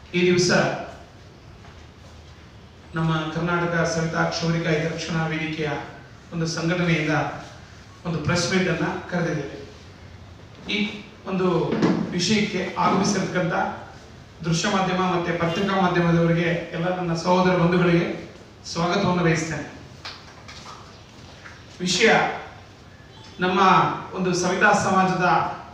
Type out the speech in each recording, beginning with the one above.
ಈ ದಿವಸ ನಮ್ಮ ಕರ್ನಾಟಕ ಸವಿತಾ ಕ್ಷೌರಿಕ ಹಿತರಕ್ಷಣಾ ವೇದಿಕೆಯ ಒಂದು ಸಂಘಟನೆಯಿಂದ ಒಂದು ಪ್ರೆಸ್ ಮೀಟ್ ಅನ್ನು ಕರೆದಿದ್ದೇವೆ. ಈ ಒಂದು ವಿಷಯಕ್ಕೆ ಆಗಮಿಸಿರ್ತಕ್ಕಂಥ ದೃಶ್ಯ ಮಾಧ್ಯಮ ಮತ್ತು ಪತ್ರಿಕಾ ಮಾಧ್ಯಮದವರಿಗೆ ಎಲ್ಲ ನನ್ನ ಸಹೋದರ ಬಂಧುಗಳಿಗೆ ಸ್ವಾಗತವನ್ನು ಬಯಸ್ತೇನೆ. ವಿಷಯ ನಮ್ಮ ಒಂದು ಸವಿತಾ ಸಮಾಜದ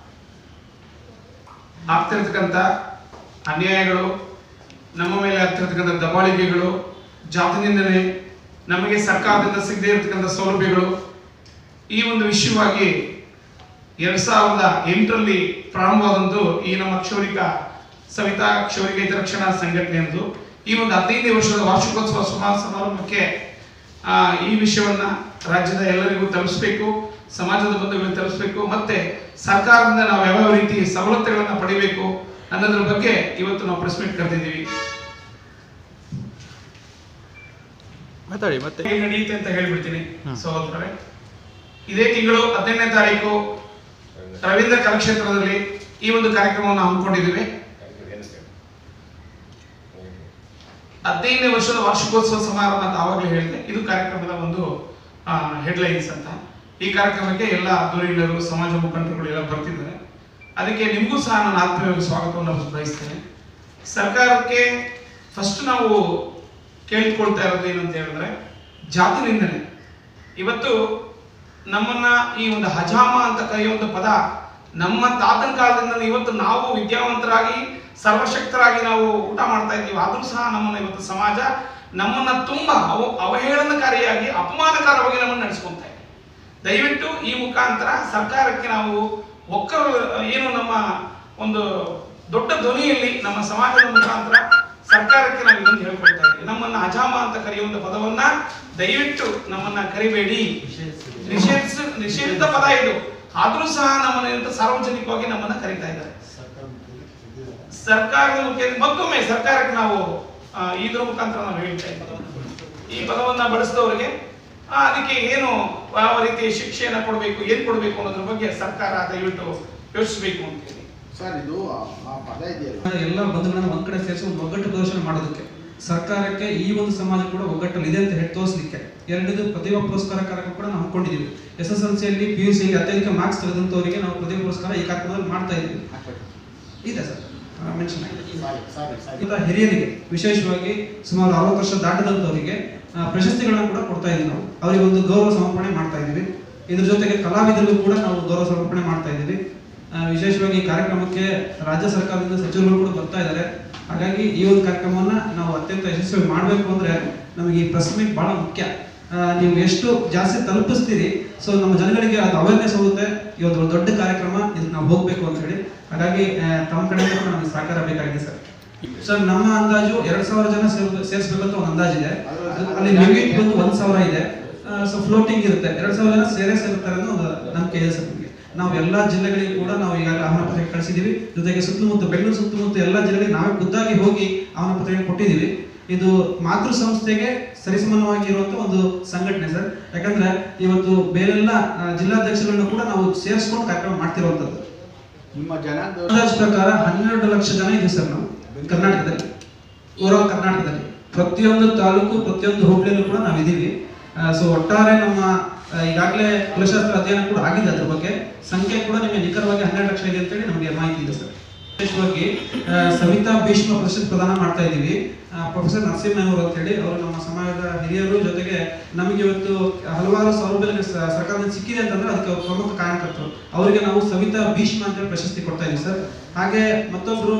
ಆಗ್ತಿರ್ತಕ್ಕಂಥ ಅನ್ಯಾಯಗಳು, ನಮ್ಮ ಮೇಲೆ ಆಗ್ತಿರ್ತಕ್ಕಂಥ ದಬ್ಬಾಳಿಕೆಗಳು, ಜಾತಿ ನಿಂದನೆ, ನಮಗೆ ಸರ್ಕಾರದಿಂದ ಸಿಗದೇ ಇರತಕ್ಕಂಥ ಸೌಲಭ್ಯಗಳು, ಈ ಒಂದು ವಿಷಯವಾಗಿ 2008ರಲ್ಲಿ ಪ್ರಾರಂಭವಾದಂದು ಈ ನಮ್ಮ ಸವಿತಾ ಕ್ಷೌರಿಕ ಹಿತರಕ್ಷಣಾ ಸಂಘಟನೆಯದು ಈ ಒಂದು 15ನೇ ವರ್ಷದ ವಾರ್ಷಿಕೋತ್ಸವ ಸಮಾರಂಭಕ್ಕೆ ಈ ವಿಷಯವನ್ನ ರಾಜ್ಯದ ಎಲ್ಲರಿಗೂ ತಲುಪಿಸಬೇಕು, ಸಮಾಜದ ಬಂಧುಗಳಿಗೆ ತಲುಪಿಸಬೇಕು, ಮತ್ತೆ ಸರ್ಕಾರದಿಂದ ನಾವು ಯಾವ ರೀತಿ ಸವಲತ್ತುಗಳನ್ನು ಪಡಿಬೇಕು ಅನ್ನೋದ್ರ ಬಗ್ಗೆ ಇವತ್ತು ನಾವು ಪ್ರೆಸ್ ಮೀಟ್ ಕರೆದಿದ್ದೀವಿ. ಮತ್ತೆ ಏನ್ ನಡೆಯುತ್ತೆ ಅಂತ ಹೇಳ್ಬಿಡ್ತೀನಿ ಸಹೋದರರೇ. ಇದೇ ತಿಂಗಳು 15ನೇ ತಾರೀಕು ರವೀಂದ್ರ ಕಲಾಕ್ಷೇತ್ರದಲ್ಲಿ ಈ ಒಂದು ಕಾರ್ಯಕ್ರಮವನ್ನು ಹಮ್ಮಿಕೊಂಡಿದ್ದೀವಿ. 15ನೇ ವರ್ಷದ ವಾರ್ಷಿಕೋತ್ಸವ ಸಮಾರಂಭ ಅಂತ ಆವಾಗಲೇ ಹೇಳಿದೆ. ಇದು ಕಾರ್ಯಕ್ರಮದ ಒಂದು ಹೆಡ್ಲೈನ್ಸ್ ಅಂತ. ಈ ಕಾರ್ಯಕ್ರಮಕ್ಕೆ ಎಲ್ಲ ಧುರೀಣರು, ಸಮಾಜ ಮುಖಂಡರುಗಳು ಎಲ್ಲ ಬರ್ತಿದ್ದಾರೆ. ಅದಕ್ಕೆ ನಿಮಗೂ ಸಹ ನಾನು ಆತ್ಮೀಯವಾಗಿ ಸ್ವಾಗತವನ್ನು ಬಯಸ್ತೇನೆ. ಸರ್ಕಾರಕ್ಕೆ ಫಸ್ಟ್ ನಾವು ಕೇಳ್ಕೊಳ್ತಾ ಇರೋದು ಏನಂತ ಹೇಳಿದ್ರೆ ಜಾತಿ ನಿಂದನೆ. ಇವತ್ತು ನಮ್ಮನ್ನ ಈ ಒಂದು ಹಜಾಮ ಅಂತ ಕರೆಯುವಂತ ಪದ ನಮ್ಮ ತಾತನ ಕಾಲದಿಂದ ಇವತ್ತು ನಾವು ವಿದ್ಯಾವಂತರಾಗಿ ಸರ್ವಶಕ್ತರಾಗಿ ನಾವು ಊಟ ಮಾಡ್ತಾ ಇದ್ದೀವಿ. ಆದ್ರೂ ಸಹ ನಮ್ಮನ್ನ ಇವತ್ತು ಸಮಾಜ ನಮ್ಮನ್ನ ತುಂಬಾ ಅವಹೇಳನಕಾರಿಯಾಗಿ ಅಪಮಾನಕಾರವಾಗಿ ನಮ್ಮನ್ನು ನಡೆಸ್ಕೊಂತ ಇದೆ. ದಯವಿಟ್ಟು ಈ ಮುಖಾಂತರ ಸರ್ಕಾರಕ್ಕೆ ನಾವು ಏನು ನಮ್ಮ ಒಂದು ದೊಡ್ಡ ಧ್ವನಿಯಲ್ಲಿ ನಮ್ಮ ಸಮಾಜದ ಮುಖಾಂತರ ಸರ್ಕಾರಕ್ಕೆ ನಾವು ಇದನ್ನು ಹೇಳ್ಕೊಳ್ತಾ ಇದ್ದೀವಿ. ನಮ್ಮನ್ನ ಅಜಾಮ ಅಂತ ಕರೆಯುವಂತ ಪದವನ್ನ ದಯವಿಟ್ಟು ನಮ್ಮನ್ನ ಕರಿಬೇಡಿ, ನಿಷೇಧಿತ ಪದ ಇದು. ಆದ್ರೂ ಸಹ ನಮ್ಮನ್ನ ಸಾರ್ವಜನಿಕವಾಗಿ ನಮ್ಮನ್ನ ಕರೀತಾ ಇದ್ದಾರೆ. ಸರ್ಕಾರದ ಮತ್ತೊಮ್ಮೆ ಸರ್ಕಾರಕ್ಕೆ ನಾವು ಇದ್ರ ಮುಖಾಂತರ ನಾವು ಹೇಳ್ತಾ ಇದ್ದೀವಿ, ಈ ಪದವನ್ನ ಬಳಸಿದವರಿಗೆ ಅದಕ್ಕೆ ಏನು ಯಾವ ರೀತಿ ಶಿಕ್ಷೆಯನ್ನ ಕೊಡಬೇಕು, ಏನ್ ಕೊಡಬೇಕು ಅನ್ನೋದ್ರ ಬಗ್ಗೆ ಸರ್ಕಾರ ದಯವಿಟ್ಟು ಯೋಚಿಸಬೇಕು ಅಂತ ಹೇಳಿ. ಸರ್, ಇದು ಆ ಪದ ಇದೆಯಲ್ಲ, ಎಲ್ಲ ಬಂಧುಗಳನ್ನ ಒಂದ್ ಕಡೆ ಸೇರಿಸಿ ಒಂದು ಒಗ್ಗಟ್ಟು ಪ್ರದರ್ಶನ ಮಾಡೋದಕ್ಕೆ ಸರ್ಕಾರಕ್ಕೆ ಈ ಒಂದು ಸಮಾಜ ಕೂಡ ಒಗ್ಗಟ್ಟಲ್ಲಿ ಇದೆ ಅಂತ ಹೇಳಿ ತೋರಿಸಲಿಕ್ಕೆ ಎರಡನೇದು ಪ್ರತಿಭಾ ಪುರಸ್ಕಾರ ಕಾರ್ಯಕ್ರಮ ಕೂಡ ನಾವು ಹಮ್ಮಿಕೊಂಡಿದ್ದೀವಿ. SSLCಯಲ್ಲಿ PUCಯಲ್ಲಿ ಅತ್ಯಧಿಕ ಮಾರ್ಕ್ಸ್ ತೆಗೆದಂತವರಿಗೆ ನಾವು ಪ್ರತಿಭಾ ಪುರಸ್ಕಾರ ಈ ಕಾರ್ಯಕ್ರಮದಲ್ಲಿ ಮಾಡ್ತಾ ಇದ್ದೀವಿ. ಇದೆ ಸರ್, ಮೆನ್ಷನ್ ಆಗಿದೆ. ಹಿರಿಯರಿಗೆ ವಿಶೇಷವಾಗಿ ಸುಮಾರು 60 ವರ್ಷ ದಾಟದಂತವರಿಗೆ ಪ್ರಶಸ್ತಿಗಳನ್ನ ಕೂಡ ಕೊಡ್ತಾ ಇದ್ದೀವಿ. ನಾವು ಅವರಿಗೆ ಒಂದು ಗೌರವ ಸಮರ್ಪಣೆ ಮಾಡ್ತಾ ಇದ್ದೀವಿ. ಇದ್ರ ಜೊತೆಗೆ ಕಲಾವಿದರಿಗೂ ಕೂಡ ನಾವು ಗೌರವ ಸಮರ್ಪಣೆ ಮಾಡ್ತಾ ಇದ್ದೀವಿ. ವಿಶೇಷವಾಗಿ ಈ ಕಾರ್ಯಕ್ರಮಕ್ಕೆ ರಾಜ್ಯ ಸರ್ಕಾರದಿಂದ ಸಚಿವರುಗಳು ಕೂಡ ಬರ್ತಾ ಇದ್ದಾರೆ. ಹಾಗಾಗಿ ಈ ಒಂದು ಕಾರ್ಯಕ್ರಮವನ್ನ ನಾವು ಅತ್ಯಂತ ಯಶಸ್ವಿ ಮಾಡಬೇಕು ಅಂದ್ರೆ ನಮಗೆ ಈ ಪ್ರೆಸ್ ಮೀಟ್ ಬಹಳ ಮುಖ್ಯ. ನೀವು ಎಷ್ಟು ಜಾಸ್ತಿ ತಲುಪಿಸ್ತೀರಿ, ಸೊ ನಮ್ಮ ಜನಗಳಿಗೆ ಅದು ಅವೇರ್ನೆಸ್ ಹೋಗುತ್ತೆ. ಇವತ್ತು ದೊಡ್ಡ ಕಾರ್ಯಕ್ರಮ, ಇದಕ್ಕೆ ನಾವು ಹೋಗ್ಬೇಕು ಅಂತ ಹೇಳಿ. ಹಾಗಾಗಿ ತಮ್ಮ ಕಡೆಯಿಂದ ಕೂಡ ನಮಗೆ ಸಹಕಾರ ಬೇಕಾಗಿದೆ ಸರ್. ಸರ್, ನಮ್ಮ ಅಂದಾಜು 2000 ಜನ ಸೇರಿಸಬೇಕಂತ ಒಂದು ಅಂದಾಜಿದೆ. ಅಲ್ಲಿ ಲಿಮಿಟ್ ಬಂದು 1000 ಇದೆ. ಸೊ ಫ್ಲೋಟಿಂಗ್ ಇರುತ್ತೆ, 2000 ಜನ ಸೇರಿರ್ತಾರೆ ಅನ್ನೋ ಒಂದು ನಂಬಿಕೆ ಇದೆ ಸರ್. ನಮಗೆ ನಾವು ಎಲ್ಲಾ ಜಿಲ್ಲೆಗಳಿಗೆ ಕೂಡ ನಾವು ಈಗಾಗಲೇ ಆಹ್ವಾನ ಪತ್ರಿಕೆ ಕಳಿಸಿದ್ದೀವಿ. ಜೊತೆಗೆ ಸುತ್ತಮುತ್ತ ಬೆಂಗಳೂರು ಸುತ್ತಮುತ್ತ ಎಲ್ಲ ಜಿಲ್ಲೆಗಳಿಗೆ ನಾವೇ ಖುದ್ದಾಗಿ ಹೋಗಿ ಆಹ್ವಾನ ಪತ್ರಿಕೆ ಕೊಟ್ಟಿದ್ದೀವಿ. ಇದು ಮಾತೃ ಸಂಸ್ಥೆಗೆ ಸರಿಸಮಾನವಾಗಿ ಇರುವಂತ ಒಂದು ಸಂಘಟನೆ ಸರ್. ಯಾಕಂದ್ರೆ ಇವತ್ತು ಬೇರೆಲ್ಲ ಜಿಲ್ಲಾಧ್ಯಕ್ಷಗಳನ್ನ ಕೂಡ ನಾವು ಸೇರಿಸ್ಕೊಂಡು ಕಾರ್ಯಕ್ರಮ ಮಾಡ್ತಿರುವಂತದ್ದು. ನಿಮ್ಮ ಅಂದಾಜು ಪ್ರಕಾರ 12 ಲಕ್ಷ ಜನ ಇದ್ದೀವಿ ಸರ್ ನಾವು ಕರ್ನಾಟಕದಲ್ಲಿ, ಓವರಾಲ್ ಕರ್ನಾಟಕದಲ್ಲಿ ಪ್ರತಿಯೊಂದು ತಾಲೂಕು, ಪ್ರತಿಯೊಂದು ಹೋಬಳಿಯಲ್ಲೂ ಕೂಡ ನಾವು ಇದ್ದೀವಿ. ಸೊ ಒಟ್ಟಾರೆ ನಮ್ಮ ಈಗಾಗಲೇ ಕುಲಶಾಸ್ತ್ರ ಅಧ್ಯಯನ ಕೂಡ ಆಗಿದೆ. ಅದ್ರ ಬಗ್ಗೆ ಸಂಖ್ಯೆ ಕೂಡ ನಿಮಗೆ ನಿಖರವಾಗಿ 12 ಲಕ್ಷ ಇದೆ ಅಂತೇಳಿ ನಮಗೆ ಮಾಹಿತಿ ಇದೆ ಸರ್. ವಿಶೇಷವಾಗಿ ಸವಿತಾ ಭೀಷ್ಮ ಪ್ರಶಸ್ತಿ ಪ್ರದಾನ ಮಾಡ್ತಾ ಇದ್ದೀವಿ. ಪ್ರೊಫೆಸರ್ ನರಸಿಂಹಯ್ಯವರು ಅಂತ ಹೇಳಿ ಅವರು ನಮ್ಮ ಸಮಾಜದ ಹಿರಿಯರು. ಜೊತೆಗೆ ನಮಗೆ ಇವತ್ತು ಹಲವಾರು ಸೌಲಭ್ಯಗಳಿಗೆ ಸರ್ಕಾರದಿಂದ ಸಿಕ್ಕಿದೆ ಅಂತಂದ್ರೆ ಅದಕ್ಕೆ ಪ್ರಮುಖ ಕಾರಣಕರ್ತರು. ಅವರಿಗೆ ನಾವು ಸವಿತಾ ಭೀಷ್ಮ ಅಂತ ಹೇಳಿ ಪ್ರಶಸ್ತಿ ಕೊಡ್ತಾ ಇದ್ದೀವಿ ಸರ್. ಹಾಗೆ ಮತ್ತೊಬ್ರು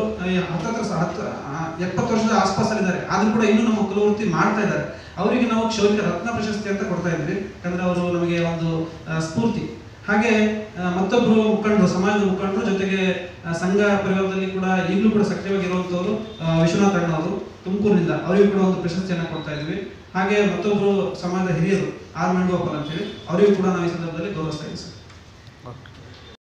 70 ವರ್ಷದ ಆಸ್ಪಾಸಲ್ಲಿದ್ದಾರೆ, ಆದ್ರೂ ಕೂಡ ಇನ್ನೂ ನಮ್ಮ ಕುಲವೃತ್ತಿ ಮಾಡ್ತಾ ಇದ್ದಾರೆ. ಅವರಿಗೆ ನಾವು ಕ್ಷೌರಿಕ ರತ್ನ ಪ್ರಶಸ್ತಿ ಅಂತ ಕೊಡ್ತಾ ಇದ್ದೀವಿ. ಯಾಕಂದ್ರೆ ಅವರು ನಮಗೆ ಒಂದು ಸ್ಫೂರ್ತಿ. ಹಾಗೆ ಮತ್ತೊಬ್ರು ಮುಖಂಡರು, ಸಮಾಜದ ಮುಖಂಡರು, ಜೊತೆಗೆ ಸಂಘ ಪರಿವಾರದಲ್ಲಿ ಕೂಡ ಈಗಲೂ ಕೂಡ ಸಕ್ರಿಯವಾಗಿರುವಂತವರು ವಿಶ್ವನಾಥ್ ಅಣ್ಣ ಅವರು ತುಮಕೂರಿನಿಂದ, ಅವರಿಗೂ ಕೂಡ ಒಂದು ಪ್ರಶಸ್ತಿಯನ್ನ ಕೊಡ್ತಾ ಇದ್ವಿ. ಹಾಗೆ ಮತ್ತೊಬ್ರು ಸಮಾಜದ ಹಿರಿಯರು ಆರ್ ಗೋಪಾಲ್ ಅಂತ ಹೇಳಿ ಅವರಿಗೂ ಕೂಡ ನಾವು ಈ ಸಂದರ್ಭದಲ್ಲಿ ಗೌರವಿಸ್ತಾ ಇದ್ದೀವಿ ಸರ್.